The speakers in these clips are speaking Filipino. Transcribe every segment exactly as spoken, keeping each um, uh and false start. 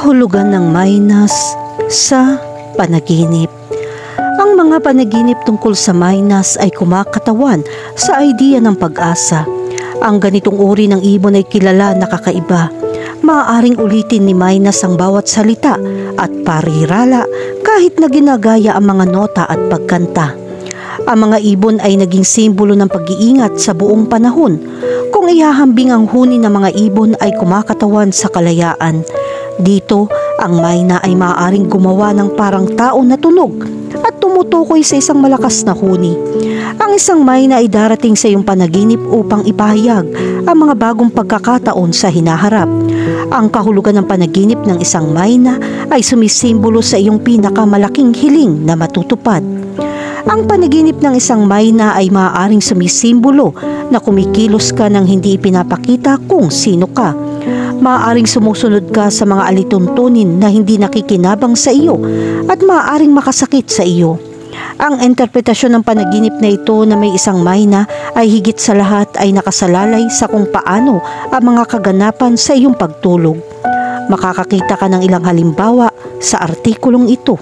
Kahulugan ng Maynas sa panaginip. Ang mga panaginip tungkol sa Maynas ay kumakatawan sa idea ng pag-asa. Ang ganitong uri ng ibon ay kilala na kakaiba. Maaaring ulitin ni Maynas ang bawat salita at parirala kahit na ginagaya ang mga nota at pagkanta. Ang mga ibon ay naging simbolo ng pag-iingat sa buong panahon. Kung ihahambing ang huni ng mga ibon ay kumakatawan sa kalayaan. Dito, ang mayna ay maaaring gumawa ng parang tao na tunog at tumutukoy sa isang malakas na huni. Ang isang mayna ay darating sa iyong panaginip upang ipahayag ang mga bagong pagkakataon sa hinaharap. Ang kahulugan ng panaginip ng isang mayna ay sumisimbolo sa iyong pinakamalaking hiling na matutupad. Ang panaginip ng isang mayna ay maaaring sumisimbolo na kumikilos ka nang hindi ipinapakita kung sino ka. Maaaring sumusunod ka sa mga alituntunin na hindi nakikinabang sa iyo at maaaring makasakit sa iyo. Ang interpretasyon ng panaginip na ito na may isang mayna ay higit sa lahat ay nakasalalay sa kung paano ang mga kaganapan sa iyong pagtulog. Makakakita ka ng ilang halimbawa sa artikulong ito.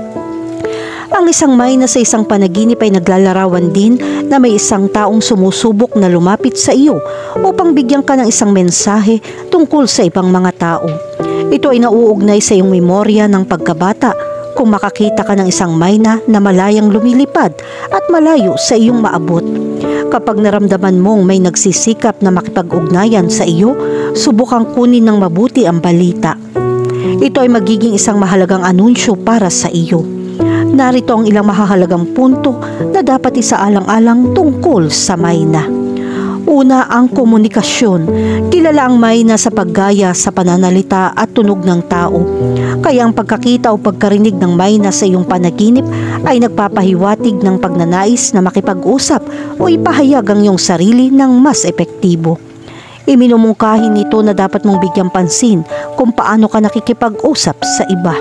Ang isang mayna sa isang panaginip ay naglalarawan din na may isang taong sumusubok na lumapit sa iyo upang bigyan ka ng isang mensahe tungkol sa ibang mga tao. Ito ay nauugnay sa iyong memorya ng pagkabata kung makakita ka ng isang mayna na malayang lumilipad at malayo sa iyong maabot. Kapag naramdaman mong may nagsisikap na makipag-ugnayan sa iyo, subukang kunin ng mabuti ang balita. Ito ay magiging isang mahalagang anunsyo para sa iyo. Narito ang ilang mahahalagang punto na dapat isaalang-alang tungkol sa mayna. Una, ang komunikasyon. Kilala ang mayna sa paggaya sa pananalita at tunog ng tao. Kaya ang pagkakita o pagkarinig ng mayna sa iyong panaginip ay nagpapahiwatig ng pagnanais na makipag-usap o ipahayag ang iyong sarili ng mas epektibo. Iminumungkahi nito na dapat mong bigyang pansin kung paano ka nakikipag-usap sa iba.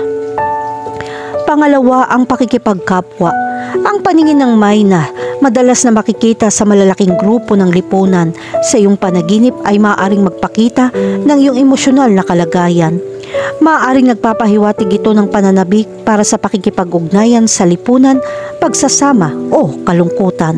Pangalawa, ang pakikipagkapwa. Ang paningin ng mayna, madalas na makikita sa malalaking grupo ng lipunan, sa iyong panaginip ay maaaring magpakita ng iyong emosyonal na kalagayan. Maaaring nagpapahiwatig ito ng pananabik para sa pakikipag-ugnayan sa lipunan, pagsasama o kalungkutan.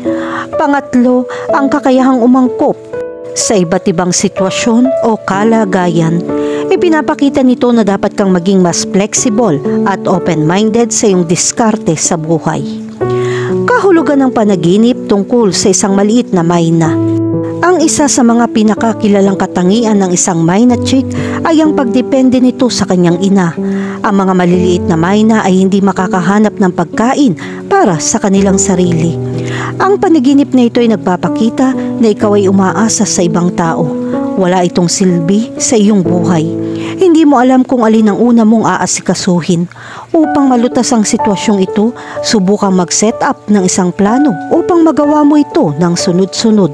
Pangatlo, ang kakayahang umangkop sa iba't ibang sitwasyon o kalagayan. Ipinapakita nito na dapat kang maging mas flexible at open-minded sa iyong diskarte sa buhay. Kahulugan ng panaginip tungkol sa isang maliit na mayna. Ang isa sa mga pinakakilalang katangian ng isang mayna chick ay ang pagdepende nito sa kanyang ina. Ang mga maliliit na mayna ay hindi makakahanap ng pagkain para sa kanilang sarili. Ang panaginip na ito ay nagpapakita na ikaw ay umaasa sa ibang tao. Wala itong silbi sa iyong buhay. Hindi mo alam kung alin ang una mong aasikasuhin. Upang malutas ang sitwasyong ito, subukang mag-set up ng isang plano upang magawa mo ito ng sunod-sunod.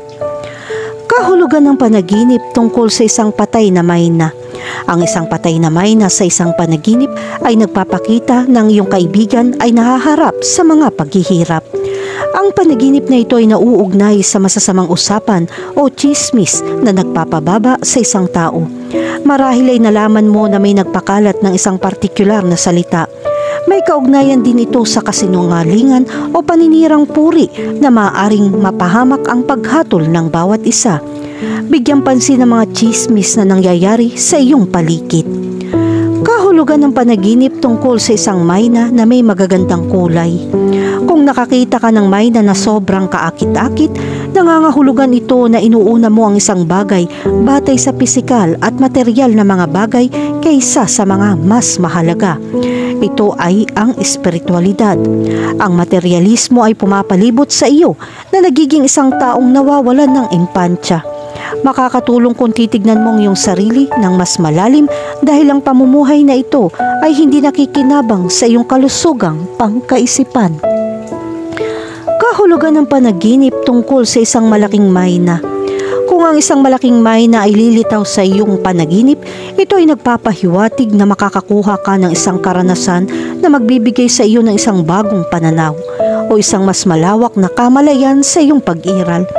Kahulugan ng panaginip tungkol sa isang patay na mayna. Ang isang patay na mayna sa isang panaginip ay nagpapakita ng iyong kaibigan ay nahaharap sa mga paghihirap. Ang panaginip na ito ay nauugnay sa masasamang usapan o chismis na nagpapababa sa isang tao. Marahil ay nalaman mo na may nagpakalat ng isang partikular na salita. May kaugnayan din ito sa kasinungalingan o paninirang puri na maaaring mapahamak ang paghatol ng bawat isa. Bigyang pansin ang mga chismis na nangyayari sa iyong paligid. Kahulugan ng panaginip tungkol sa isang mayna na may magagandang kulay. Kung nakakita ka ng mayna na sobrang kaakit-akit, nangangahulugan ito na inuuna mo ang isang bagay batay sa pisikal at material na mga bagay kaysa sa mga mas mahalaga. Ito ay ang espiritualidad. Ang materialismo ay pumapalibot sa iyo na nagiging isang taong nawawalan ng impantya. Makakatulong kung titignan mong iyong sarili ng mas malalim dahil ang pamumuhay na ito ay hindi nakikinabang sa iyong kalusugang pangkaisipan. Kahulugan ng panaginip tungkol sa isang malaking mayna. Kung ang isang malaking mayna ay lilitaw sa iyong panaginip, ito ay nagpapahiwatig na makakakuha ka ng isang karanasan na magbibigay sa iyo ng isang bagong pananaw o isang mas malawak na kamalayan sa iyong pag-iral.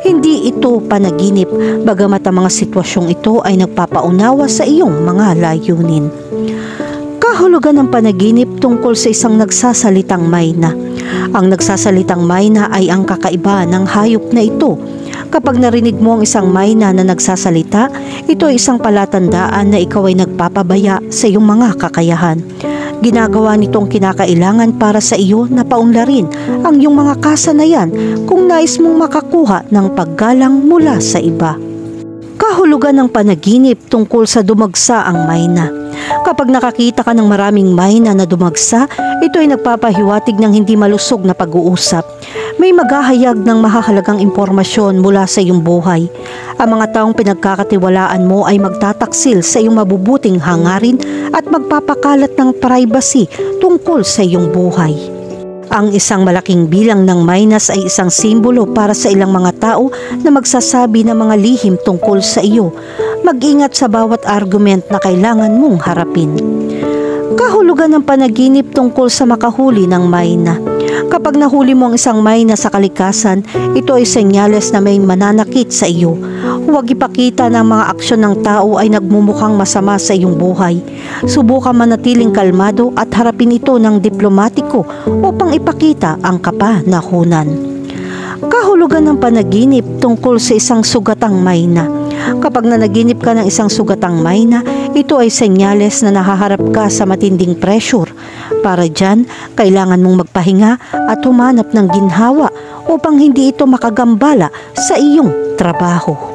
Hindi ito panaginip, bagamat ang mga sitwasyong ito ay nagpapaunawa sa iyong mga layunin. Kahulugan ng panaginip tungkol sa isang nagsasalitang mayna. Ang nagsasalitang mayna ay ang kakaiba ng hayop na ito. Kapag narinig mo ang isang mayna na nagsasalita, ito ay isang palatandaan na ikaw ay nagpapabaya sa iyong mga kakayahan. Ginagawa nitong kinakailangan para sa iyo na paunlarin ang iyong mga kasanayan kung nais mong makakuha ng paggalang mula sa iba. Kahulugan ng panaginip tungkol sa dumagsa ang mayna. Kapag nakakita ka ng maraming mayna na dumagsa, ito ay nagpapahiwatig ng hindi malusog na pag-uusap. May maghahayag ng mahahalagang impormasyon mula sa iyong buhay. Ang mga taong pinagkakatiwalaan mo ay magtataksil sa iyong mabubuting hangarin at magpapakalat ng privacy tungkol sa iyong buhay. Ang isang malaking bilang ng maynas ay isang simbolo para sa ilang mga tao na magsasabi ng mga lihim tungkol sa iyo. Mag-ingat sa bawat argument na kailangan mong harapin. Kahulugan ng panaginip tungkol sa makahuli ng mayna. Kapag nahuli mo ang isang mayna sa kalikasan, ito ay senyales na may mananakit sa iyo. Huwag ipakita ng mga aksyon ng tao ay nagmumukhang masama sa iyong buhay. Subukan manatiling kalmado at harapin ito ng diplomatiko upang ipakita ang kapanahunan. Kahulugan ng panaginip tungkol sa isang sugatang mayna. Kapag nanaginip ka ng isang sugatang mayna, ito ay senyales na nahaharap ka sa matinding pressure. Para dyan, kailangan mong magpahinga at humanap ng ginhawa upang hindi ito makagambala sa iyong trabaho.